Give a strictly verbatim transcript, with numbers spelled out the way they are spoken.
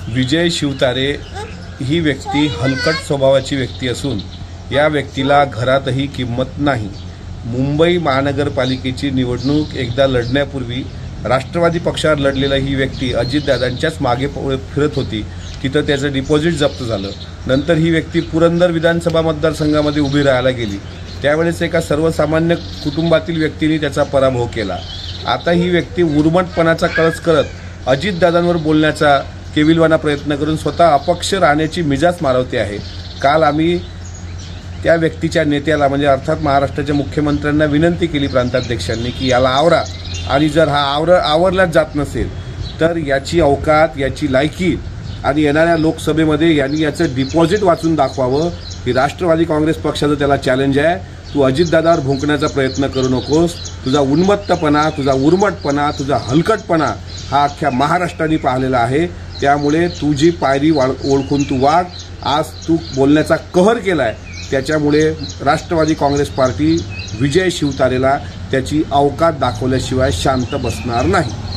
विजय शिवतारे ही व्यक्ती हलकट स्वभावाची व्यक्ती असून या व्यक्तीला घरातही किंमत नाही। मुंबई महानगरपालिकेची निवडणूक एकदा लढण्यापूर्वी राष्ट्रवादी पक्षावर लढलेला ही व्यक्ती अजितदादांच्याच मागे फिरत होती। तिथं त्याचं डिपॉझिट जप्त झालं। नंतर ही व्यक्ती पुरंदर विधानसभा मतदारसंघामध्ये उभी राहायला गेली। त्यावेळेस एका सर्वसामान्य कुटुंबातील व्यक्तीने त्याचा पराभव केला। आता ही व्यक्ती उर्मटपणाचा कळस करत अजितदादांवर बोलण्याचा केविलवाना प्रयत्न करून स्वतः अपक्ष राहण्याची मिजाज मारवते आहे। काल आम्ही त्या व्यक्तीच्या नेत्याला म्हणजे अर्थात महाराष्ट्राच्या मुख्यमंत्र्यांना विनंती केली प्रांताध्यक्षांनी की याला आवरा, आणि जर हा आवर आवरलाच जात नसेल तर याची अवकात, याची लायकी आणि येणाऱ्या लोकसभेमध्ये यांनी याचं डिपॉझिट वाचून दाखवावं। ही राष्ट्रवादी काँग्रेस पक्षाचं त्याला चॅलेंज आहे। तू अजितदादावर भुंकण्याचा प्रयत्न करू नकोस। तुझा उन्मत्तपणा, तुझा उर्मटपणा, तुझा हलकटपणा हा अख्ख्या महाराष्ट्राने पाहिलेला आहे। त्यामुळे तुझी पायरी ओळखून तू वाग। आज तू बोलण्याचा कहर केलाय, त्याच्यामुळे राष्ट्रवादी काँग्रेस पार्टी विजय शिवतारेला त्याची अवकात दाखवल्याशिवाय शांत बसणार नाही।